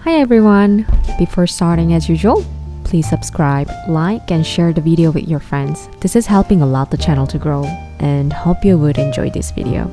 Hi everyone! Before starting as usual, please subscribe, like, and share the video with your friends. This is helping a lot the channel to grow, and hope you would enjoy this video.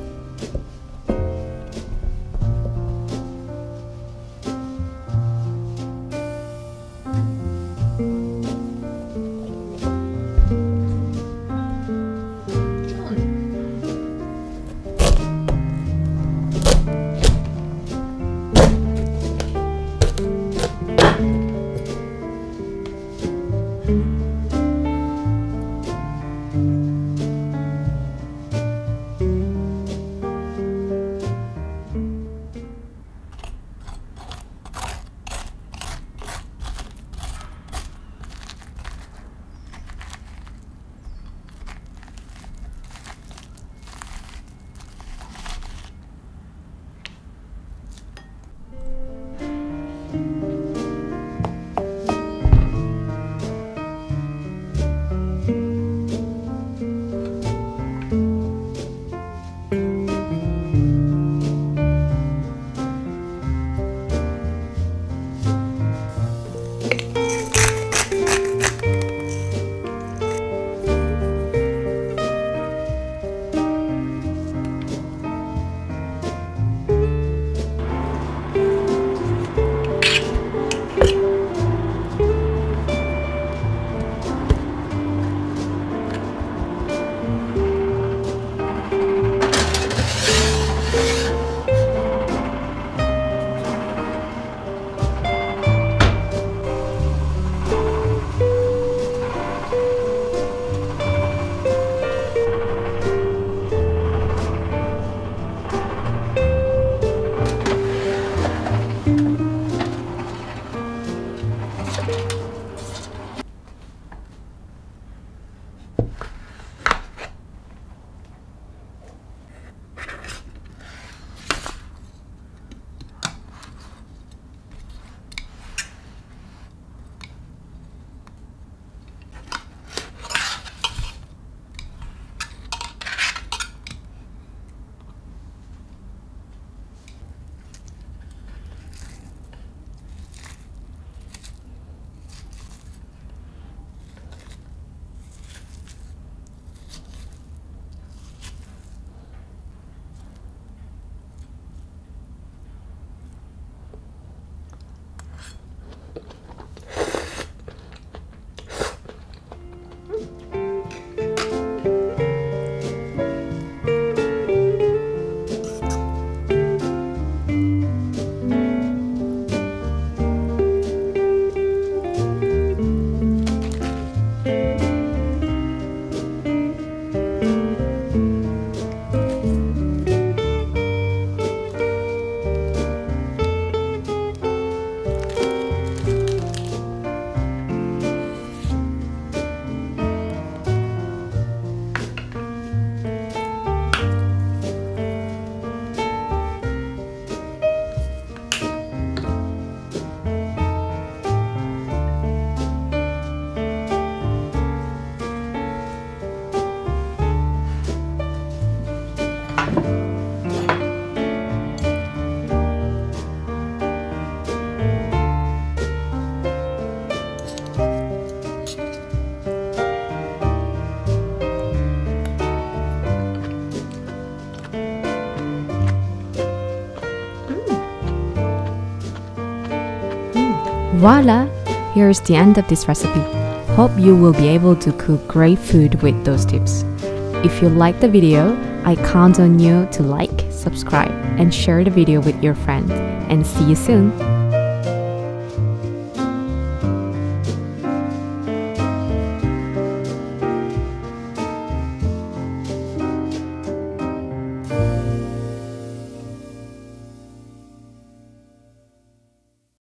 Voila! Here's the end of this recipe. Hope you will be able to cook great food with those tips. If you like the video, I count on you to like, subscribe, and share the video with your friends. And see you soon!